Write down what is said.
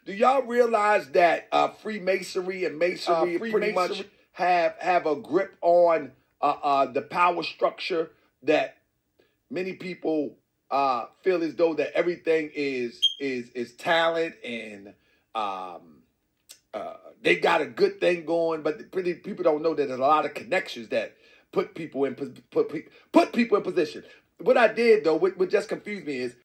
Do y'all realize that Freemasonry and Masonry pretty much have a grip on the power structure that many people feel as though that everything is talent and they got a good thing going, but people don't know that there's a lot of connections that put people in position. What I did though, what just confused me is